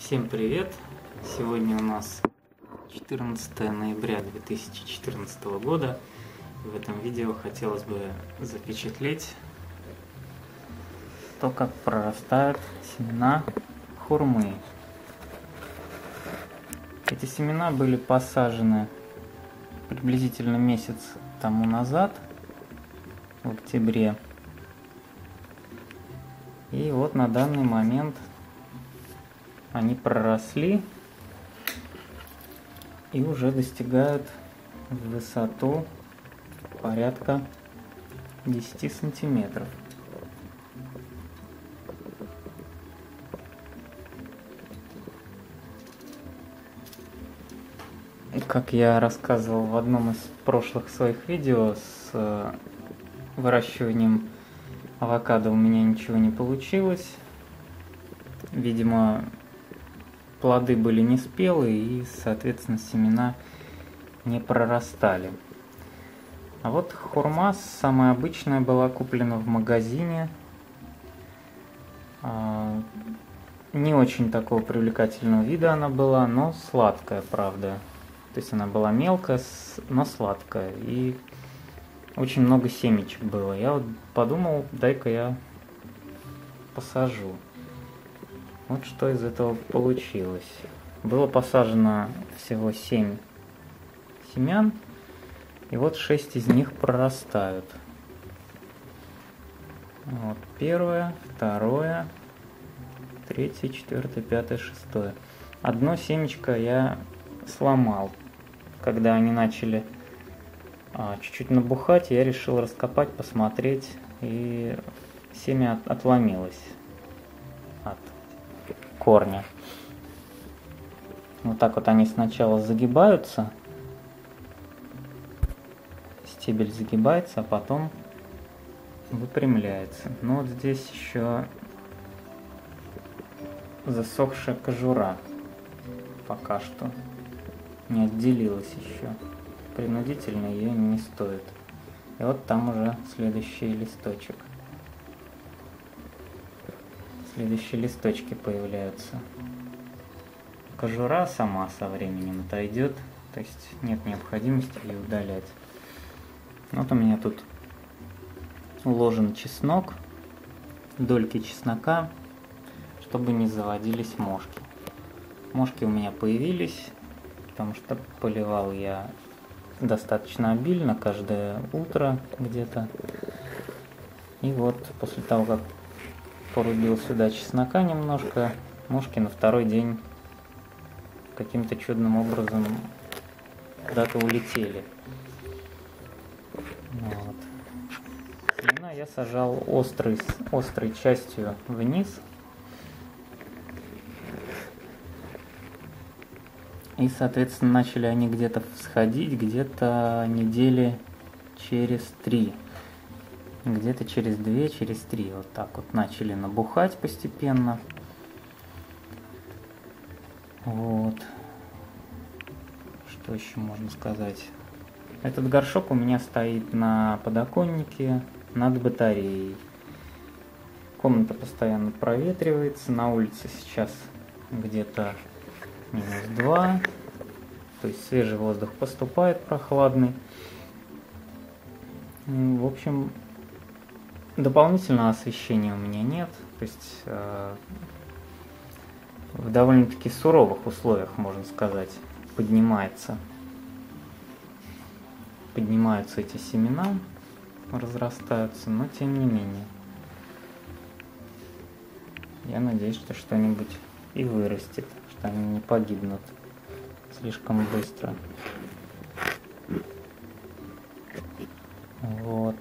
Всем привет! Сегодня у нас 14 ноября 2014 года. В этом видео хотелось бы запечатлеть то, как прорастают семена хурмы. Эти семена были посажены приблизительно месяц тому назад, в октябре. И вот на данный момент они проросли и уже достигают высоту порядка 10 сантиметров. Как я рассказывал в одном из прошлых своих видео, с выращиванием авокадо у меня ничего не получилось. Видимо, плоды были неспелые и, соответственно, семена не прорастали. А вот хурма самая обычная была куплена в магазине. Не очень такого привлекательного вида она была, но сладкая, правда. То есть она была мелкая, но сладкая. И очень много семечек было. Я вот подумал, дай-ка я посажу. Вот что из этого получилось. Было посажено всего 7 семян, и вот 6 из них прорастают. Вот первое, второе, третье, четвертое, пятое, шестое. Одно семечко я сломал. Когда они начали чуть-чуть набухать, я решил раскопать, посмотреть, и семя отломилось от корня. Вот так вот они сначала загибаются, стебель загибается, а потом выпрямляется. Но вот здесь еще засохшая кожура пока что не отделилась еще. Принудительно ее не стоит. И вот там уже следующий листочек. Следующие листочки появляются. Кожура сама со временем отойдет, то есть нет необходимости ее удалять. Вот у меня тут уложен чеснок, дольки чеснока, чтобы не заводились мошки. Мошки у меня появились, потому что поливал я достаточно обильно, каждое утро где-то. И вот после того, как порубил сюда чеснока немножко, мошки на второй день каким-то чудным образом куда-то улетели. Вот. Семена я сажал острой частью вниз. И, соответственно, начали они где-то всходить, где-то недели через 3. Где-то через 2, через 3. Вот так вот начали набухать постепенно. Вот. Что еще можно сказать? Этот горшок у меня стоит на подоконнике над батареей. Комната постоянно проветривается. На улице сейчас где-то -2. То есть свежий воздух поступает, прохладный. В общем, дополнительного освещения у меня нет. То есть в довольно-таки суровых условиях, можно сказать, поднимаются эти семена, разрастаются, но тем не менее. Я надеюсь, что что-нибудь и вырастет, что они не погибнут слишком быстро. Вот.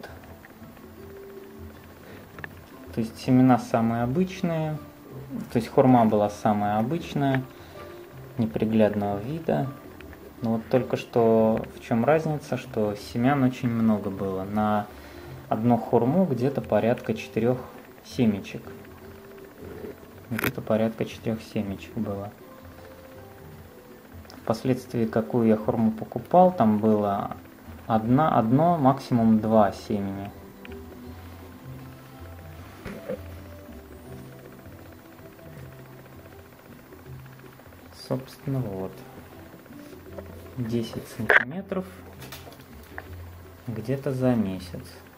То есть семена самые обычные, то есть хурма была самая обычная, неприглядного вида. Но вот только что в чем разница, что семян очень много было. На одну хурму где-то порядка 4 семечек. Где-то порядка 4 семечек было. Впоследствии, какую я хурму покупал, там было одно, максимум 2 семени. собственно, вот 10 сантиметров где-то за месяц.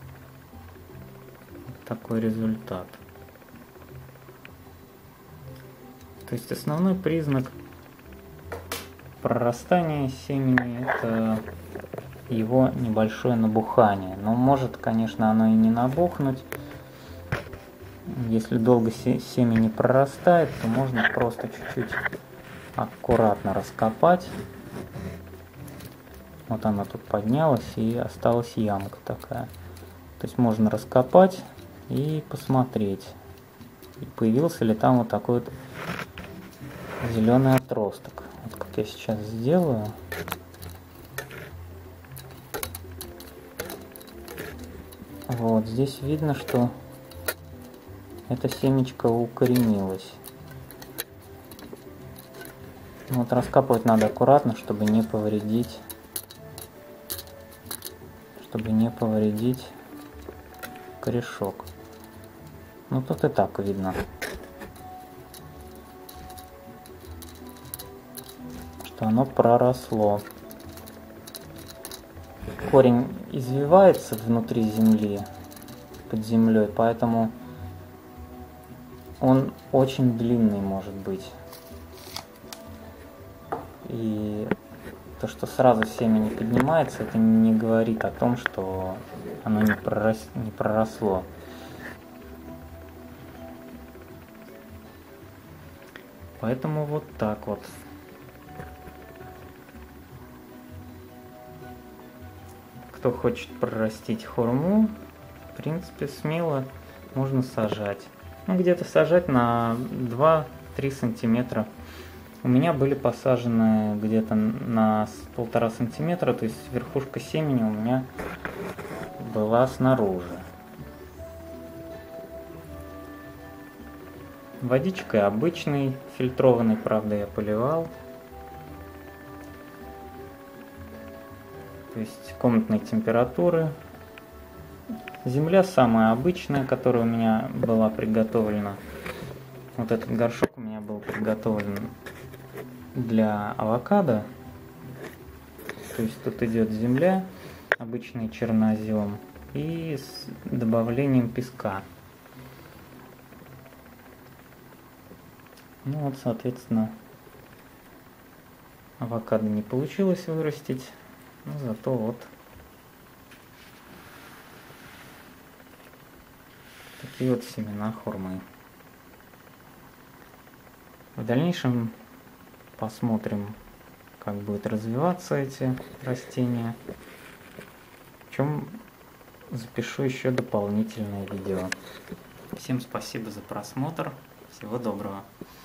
Вот такой результат. То есть основной признак прорастания семени — это его небольшое набухание. Но может, конечно, оно и не набухнуть. Если долго семя не прорастает, то можно просто чуть-чуть аккуратно раскопать. Вот она тут поднялась, и осталась ямка такая. То есть можно раскопать и посмотреть, появился ли там вот такой вот зеленый отросток. Вот как я сейчас сделаю. Вот здесь видно, что эта семечко укоренилась. Вот раскапывать надо аккуратно, чтобы не повредить, корешок. Ну тут и так видно, что оно проросло. Корень извивается внутри земли, под землей, поэтому он очень длинный может быть. И то, что сразу семя не поднимается, это не говорит о том, что оно не проросло. Поэтому вот так вот. Кто хочет прорастить хурму, в принципе, смело можно сажать. Ну, где-то сажать на 2-3 сантиметра. У меня были посажены где-то на 1,5 сантиметра, то есть верхушка семени у меня была снаружи. Водичкой обычной, фильтрованной, правда, я поливал. То есть комнатной температуры. Земля самая обычная, которая у меня была приготовлена. Вот этот горшок у меня был приготовлен для авокадо. То есть тут идет земля, обычный чернозем, и с добавлением песка. Ну вот, соответственно, авокадо не получилось вырастить. Ну, зато вот такие вот семена хурмы. В дальнейшем посмотрим, как будут развиваться эти растения. Причем запишу еще дополнительное видео. Всем спасибо за просмотр. Всего доброго.